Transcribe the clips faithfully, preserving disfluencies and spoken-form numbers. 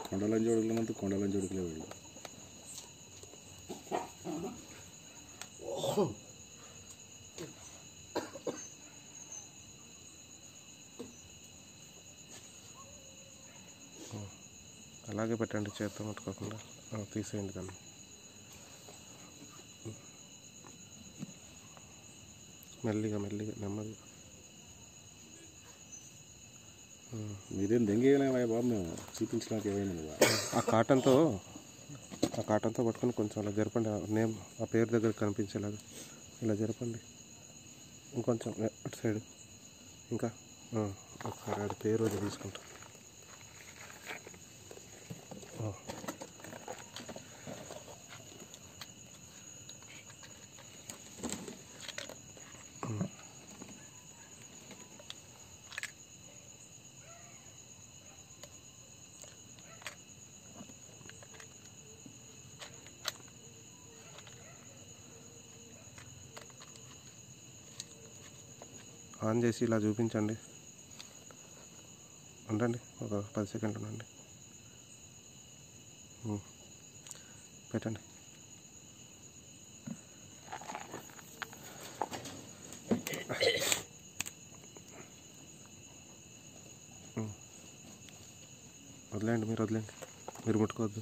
కొండలంజోడుకులంతా కొండలంజోడుకులే వీళ్ళు. అలాగే పెట్టండి, చేత్తో ముట్టుకోకుండా తీసేయండి దాన్ని. మెల్లిగా మెల్లిగా నెమ్మదిగా. మీరేం దెంగేయలేమా బాబు, మేము చూపించడానికి ఏమైంది. ఆ కాటన్తో ఆ కాటన్తో పట్టుకొని కొంచెం అలా జరపండి, నేమ్ ఆ పేరు దగ్గర కనిపించేలాగా ఇలా జరపండి. ఇంకొంచెం అటు సైడ్ ఇంకా ఒకసారి అది పేరు అది తీసుకుంటా. ఆన్ చేసి ఇలా చూపించండి. ఉండండి, ఒక పది సెకండ్లు ఉండండి. పెట్టండి. వదిలేండి, మీరు వదిలేండి, మీరు ముట్టుకోవద్దు.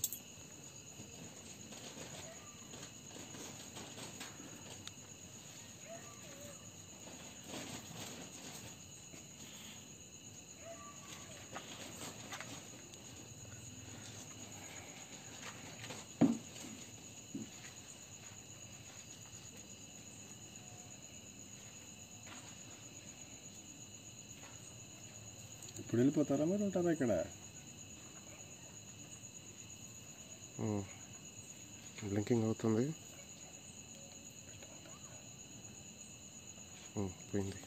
ఇప్పుడు వెళ్ళిపోతారా మీరు, ఉంటారా ఇక్కడ? బ్లింకింగ్ అవుతుంది, పోయింది.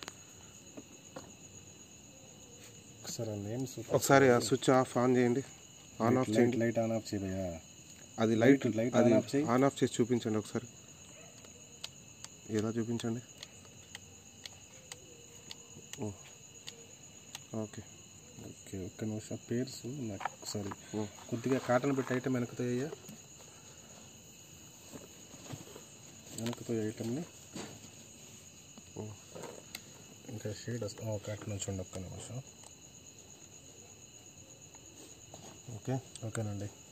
ఒకసారి నేమ్ ఒకసారి ఆ స్విచ్ ఆఫ్ ఆన్ చేయండి, ఆన్ ఆఫ్ చేయండి. లైట్ ఆన్ ఆఫ్ చేయా, అది లైట్ లైట్ అది ఆన్ ఆఫ్ చేయి. ఆన్ ఆఫ్ చేసి చూపించండి ఒకసారి, ఎలా చూపించండి. ఓకే ఓకే, ఒక్క నిమిషం. పేర్స్ నాకు ఒకసారి కొద్దిగా కాటన్ పెట్టి ఐటమ్ వెనకతో అయ్యా, వెనకతో ఐటమ్ని ఇంకా షేడ్ వస్తుంది. కాటన్ నుంచి ఒక్క నిమిషం. ఓకే ఓకేనండి.